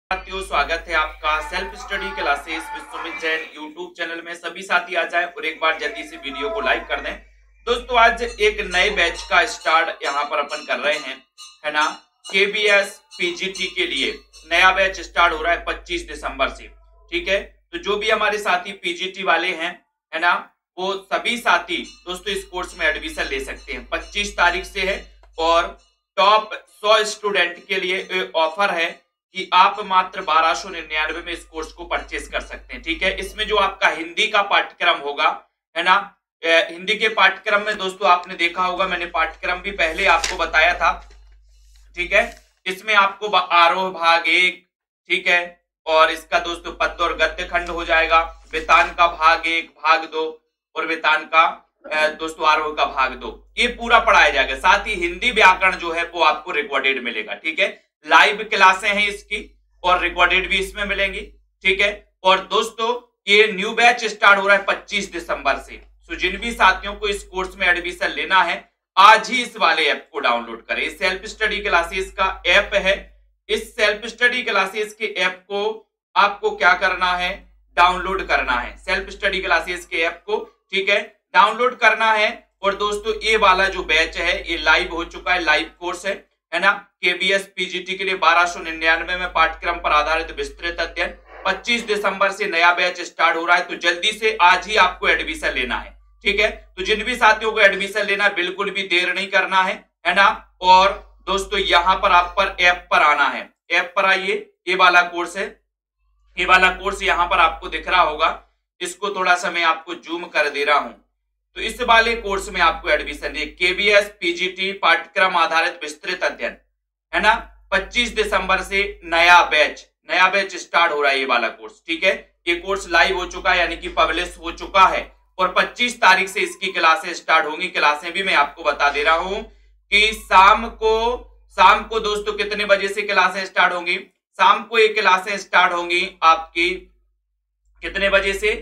साथियों, स्वागत है आपका self study classes Vishwamit Jain YouTube channel में। सभी साथी आ जाएं और एक बार जल्दी से वीडियो को लाइक कर दें। दोस्तों, आज एक नए बैच का स्टार्ट यहाँ पर अपन कर रहे हैं, है ना। केबीएस पीजीटी के लिए नया बैच स्टार्ट हो रहा है 25 दिसंबर से। ठीक है, तो जो भी हमारे साथी पीजीटी वाले हैं, है ना, वो सभी साथी दोस्तों इस कोर्स में एडमिशन ले सकते हैं। 25 तारीख से है और टॉप 100 स्टूडेंट के लिए ऑफर है कि आप मात्र 1299 में इस कोर्स को परचेस कर सकते हैं। ठीक है, इसमें जो आपका हिंदी का पाठ्यक्रम होगा, है ना, हिंदी के पाठ्यक्रम में दोस्तों आपने देखा होगा, मैंने पाठ्यक्रम भी पहले आपको बताया था। ठीक है, इसमें आपको आरोह भाग 1, ठीक है, और इसका दोस्तों पद्य और गद्य खंड हो जाएगा, वेतान का भाग 1, भाग 2 और वेतान का दोस्तों आरोह का भाग 2, ये पूरा पढ़ाया जाएगा। साथ ही हिंदी व्याकरण जो है वो आपको रिकॉर्डेड मिलेगा। ठीक है, लाइव क्लासें हैं इसकी और रिकॉर्डेड भी इसमें मिलेंगी। ठीक है, और दोस्तों ये न्यू बैच स्टार्ट हो रहा है 25 दिसंबर से। तो जिन भी साथियों को इस कोर्स में एडमिशन लेना है, आज ही इस वाले ऐप को डाउनलोड करें। इस सेल्फ स्टडी क्लासेस का ऐप है। इस सेल्फ स्टडी क्लासेस के ऐप को आपको क्या करना है, डाउनलोड करना है। सेल्फ स्टडी क्लासेस के ऐप को, ठीक है, डाउनलोड करना है। और दोस्तों ये वाला जो बैच है ये लाइव हो चुका है, लाइव कोर्स है ना। केबीएस पीजीटी के लिए 1299 में पाठ्यक्रम पर आधारित विस्तृत अध्ययन 25 दिसंबर से नया बैच स्टार्ट हो रहा है। तो जल्दी से आज ही आपको एडमिशन लेना है। ठीक है, तो जिन भी साथियों को एडमिशन लेना है बिल्कुल भी देर नहीं करना है ना। और दोस्तों यहाँ पर आप पर ऐप पर आना है, ऐप पर आइए। ये वाला कोर्स है, ये वाला कोर्स यहाँ पर आपको दिख रहा होगा। इसको थोड़ा सा मैं आपको जूम कर दे रहा हूं। तो इस वाले कोर्स में आपको एडमिशन है, केबीएस पीजीटी पाठ्यक्रम आधारित विस्तृत अध्ययन, है ना। 25 दिसंबर से नया बैच स्टार्ट हो रहा है, ये वाला कोर्स। ठीक है, ये कोर्स लाइव हो चुका है, यानी कि पब्लिश हो चुका है और 25 तारीख से इसकी क्लासें स्टार्ट होंगी। क्लासें भी मैं आपको बता दे रहा हूं कि शाम को दोस्तों कितने बजे से क्लासें स्टार्ट होंगी। शाम को ये क्लासें स्टार्ट होंगी आपकी कितने बजे से,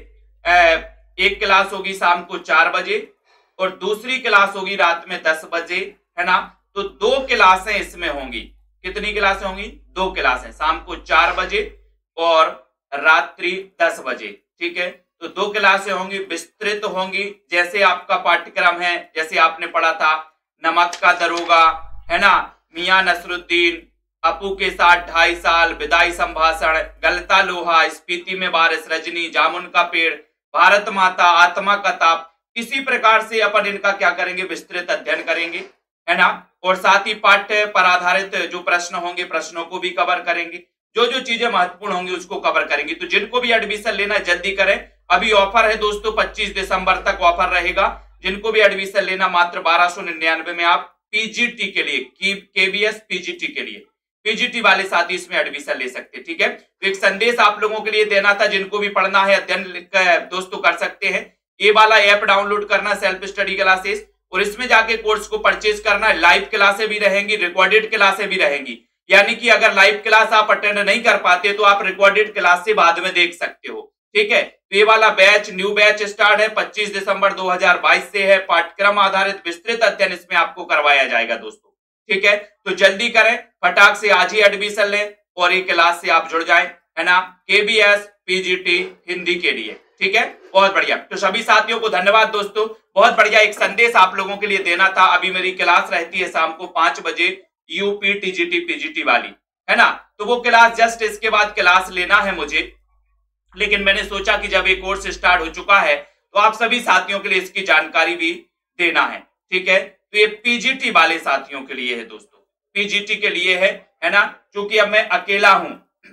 एक क्लास होगी शाम को 4 बजे और दूसरी क्लास होगी रात में 10 बजे, है ना। तो 2 क्लासें इसमें होंगी। कितनी क्लासें होंगी? 2 क्लासें, शाम को 4 बजे और रात्रि 10 बजे। ठीक है, तो 2 क्लासें होंगी, विस्तृत होंगी। जैसे आपका पाठ्यक्रम है, जैसे आपने पढ़ा था नमक का दरोगा, है ना, मियां नसरुद्दीन, अपू के साथ 2.5 साल, विदाई संभाषण, गलता लोहा, स्पीति में बारिश, रजनी, जामुन का पेड़, भारत माता, आत्मा का ताप। इसी प्रकार से अपन इनका क्या करेंगे, विस्तृत अध्ययन करेंगे, है ना। और साथ ही पाठ्य पर आधारित जो प्रश्न होंगे, प्रश्नों को भी कवर करेंगे। जो जो चीजें महत्वपूर्ण होंगी उसको कवर करेंगे। तो जिनको भी एडमिशन लेना है जल्दी करें, अभी ऑफर है दोस्तों, 25 दिसंबर तक ऑफर रहेगा। जिनको भी एडमिशन लेना मात्र 1299 में आप पीजीटी के लिए, केबीएस पीजीटी के लिए, पीजीटी वाले साथी इसमें एडमिशन ले सकते हैं। ठीक है, तो एक संदेश आप लोगों के लिए देना था, जिनको भी पढ़ना है अध्ययन दोस्तों कर सकते हैं। ये वाला ऐप डाउनलोड करना, सेल्फ स्टडी क्लासेस, और इसमें जाके कोर्स को परचेज करना है। लाइव क्लासें भी रहेंगी, रिकॉर्डेड क्लासें भी रहेंगी। यानी कि अगर लाइव क्लास आप अटेंड नहीं कर पाते तो आप रिकॉर्डेड क्लास से बाद में देख सकते हो। ठीक है, तो ये वाला बैच न्यू बैच स्टार्ट है 25 दिसंबर 2022 से है। पाठ्यक्रम आधारित विस्तृत अध्ययन इसमें आपको करवाया जाएगा दोस्तों। ठीक है, तो जल्दी करें, फटाक से आज ही एडमिशन लें और ये क्लास से आप जुड़ जाएं, है ना, केबीएस पीजीटी हिंदी के लिए। ठीक है, बहुत बढ़िया। तो सभी साथियों को धन्यवाद दोस्तों, बहुत बढ़िया। एक संदेश आप लोगों के लिए देना था। अभी मेरी क्लास रहती है शाम को 5 बजे, यूपी टीजीटी पीजीटी वाली, है ना। तो वो क्लास जस्ट इसके बाद क्लास लेना है मुझे, लेकिन मैंने सोचा कि जब ये कोर्स स्टार्ट हो चुका है तो आप सभी साथियों के लिए इसकी जानकारी भी देना है। ठीक है, तो ये पीजीटी वाले साथियों के लिए है दोस्तों, पीजीटी के लिए है ना। क्योंकि अब मैं अकेला हूं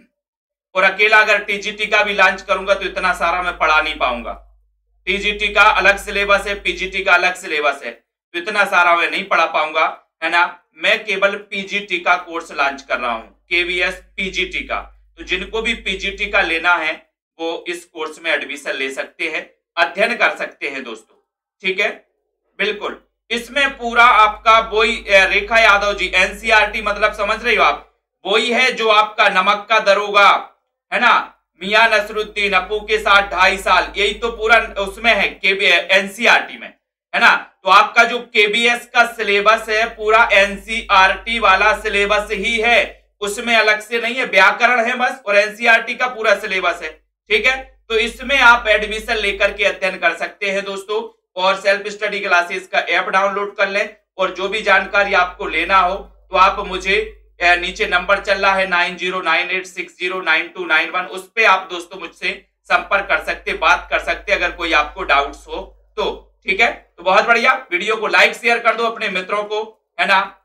और अकेला अगर टीजीटी का भी लॉन्च करूंगा तो इतना सारा मैं पढ़ा नहीं पाऊंगा। टीजीटी का अलग सिलेबस है, पीजीटी का अलग सिलेबस है, तो इतना सारा मैं नहीं पढ़ा पाऊंगा, है ना। मैं केवल पीजीटी का कोर्स लॉन्च कर रहा हूं, केवीएस पीजीटी का। तो जिनको भी पीजीटी का लेना है वो इस कोर्स में एडमिशन ले सकते हैं, अध्ययन कर सकते हैं दोस्तों। ठीक है, बिल्कुल। इसमें पूरा आपका वही रेखा यादव जी, एनसीईआरटी मतलब समझ रही हो आप, वही है जो आपका नमक का दरोगा, है ना, मियां नसरुद्दीन, अपू के साथ 2.5 साल, यही तो पूरा उसमें है एनसीईआरटी में, है ना। तो आपका जो केबीएस का सिलेबस है पूरा एनसीईआरटी वाला सिलेबस ही है, उसमें अलग से नहीं है, व्याकरण है बस, और एनसीईआरटी का पूरा सिलेबस है। ठीक है, तो इसमें आप एडमिशन लेकर के अध्ययन कर सकते हैं दोस्तों। और सेल्फ स्टडी क्लासेस का ऐप डाउनलोड कर लें, और जो भी जानकारी आपको लेना हो तो आप मुझे नीचे नंबर चल रहा है 9098609291, उस पे आप दोस्तों मुझसे संपर्क कर सकते, बात कर सकते अगर कोई आपको डाउट्स हो तो। ठीक है, तो बहुत बढ़िया, वीडियो को लाइक शेयर कर दो अपने मित्रों को, है ना।